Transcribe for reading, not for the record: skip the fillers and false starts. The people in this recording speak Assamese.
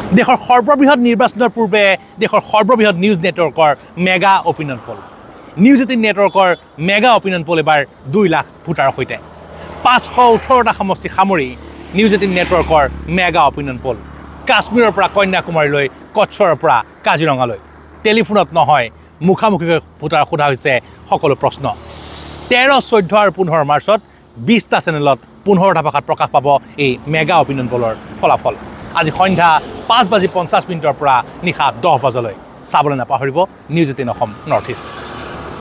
দেশৰ সৰ্ববৃহৎ নিৰ্বাচনৰ পূৰ্বে দেশৰ সৰ্ববৃহৎ নিউজ নেটৱৰ্কৰ মেগা অপিনিয়ন পোল News18 নেটৱৰ্কৰ মেগা অপিনিয়ন পোল এবাৰ 2 লাখ ভোটাৰৰ সৈতে 518টা সমষ্টি সামৰি News18 নেটৱৰ্কৰ মেগা অপিনিয়ন পোল কাশ্মীৰৰ পৰা কন্যাকুমাৰীলৈ কচ্ছৰৰ পৰা কাজিৰঙালৈ টেলিফোনত নহয় মুখামুখিকৈ ভোটাৰ সোধা হৈছে সকলো প্ৰশ্ন 13 14 আৰু 15 মাৰ্চত 20টা চেনেলত 15টা ভাষাত প্ৰকাশ পাব এই মেগা অপিনিয়ন পোলৰ ফলাফল আজি সন্ধ্যা 5:50 পৰা নিশা 10 বজালৈ চাবলৈ নাপাহৰিব News18 অসম নৰ্থ ইষ্ট